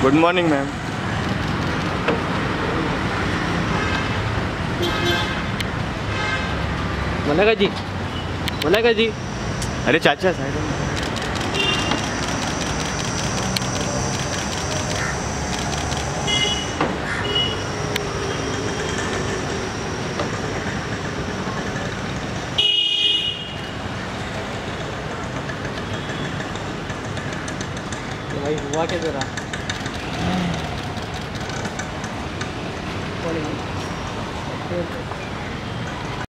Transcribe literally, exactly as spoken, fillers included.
Good morning ma'am. बोलेगा जी, बोलेगा जी। अरे चाचा साइड में। भाई हुआ क्या तेरा?